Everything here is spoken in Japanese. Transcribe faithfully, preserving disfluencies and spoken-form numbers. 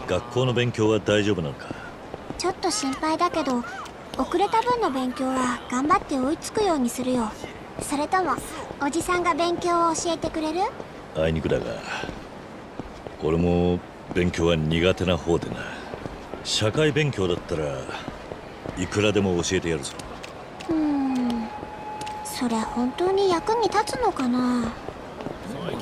学校の勉強は大丈夫なのか？ ちょっと心配だけど、遅れた分の勉強は頑張って追いつくようにするよ。それともおじさんが勉強を教えてくれる？ あいにくだが、俺も勉強は苦手な方でな。社会勉強だったらいくらでも教えてやるぞ。 うーん、それ本当に役に立つのかな？